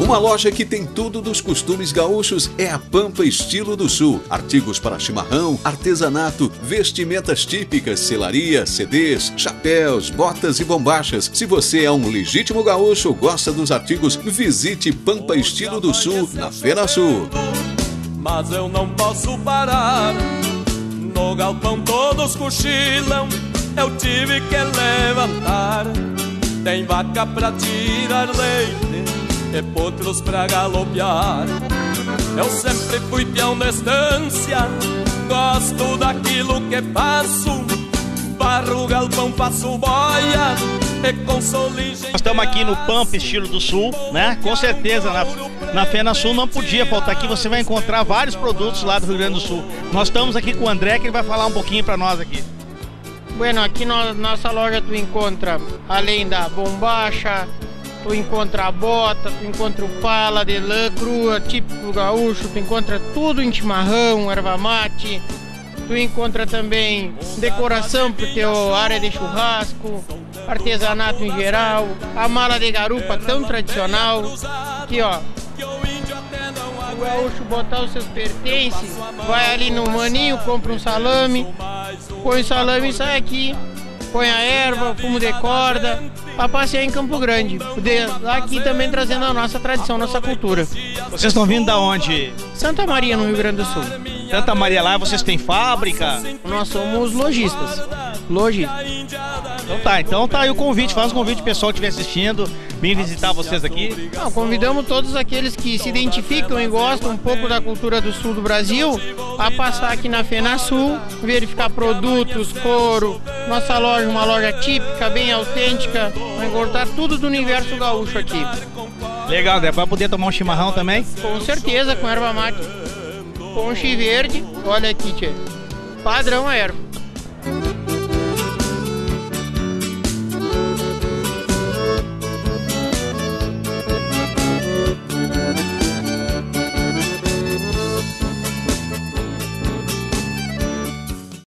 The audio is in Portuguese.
Uma loja que tem tudo dos costumes gaúchos é a Pampa Estilo do Sul. Artigos para chimarrão, artesanato, vestimentas típicas, selaria, CDs, chapéus, botas e bombachas. Se você é um legítimo gaúcho ou gosta dos artigos, visite Pampa Estilo do Sul, na Fena Sul. Mas eu não posso parar, no galpão todos cochilam, eu tive que levantar. Tem vaca pra tirar leite e potros pra galopear. Eu sempre fui peão de estância, gosto daquilo que faço. Barro, galpão, faço boia e consoligem. Nós estamos aqui no Pampa Estilo do Sul, né? Com certeza na Fena Sul não podia faltar aqui. Você vai encontrar vários produtos lá do Rio Grande do Sul. Nós estamos aqui com o André, que ele vai falar um pouquinho para nós aqui. Bueno, aqui na nossa loja tu encontra, além da bombacha, tu encontra a bota, tu encontra o pala de lã crua, típico gaúcho, tu encontra tudo em chimarrão, erva mate, tu encontra também decoração pro teu área de churrasco, artesanato em geral, a mala de garupa tão tradicional. Aqui ó, o gaúcho botar os seus pertences, vai ali no maninho, compra um salame, põe o salame e sai aqui, põe a erva, fumo de corda, para passear em Campo Grande. Aqui também trazendo a nossa tradição, nossa cultura. Vocês estão vindo da onde? Santa Maria, no Rio Grande do Sul. Santa Maria, lá vocês têm fábrica? Nós somos lojistas. Então tá aí o convite, faz um convite pro pessoal que estiver assistindo, vir visitar vocês aqui. Não, convidamos todos aqueles que se identificam e gostam um pouco da cultura do sul do Brasil a passar aqui na Fena Sul, verificar produtos, couro. Nossa loja, uma loja típica, bem autêntica, vai encontrar tudo do universo gaúcho aqui. Legal, André, vai poder tomar um chimarrão também? Com certeza, com erva mate, ponche verde, olha aqui, tchê, padrão a erva.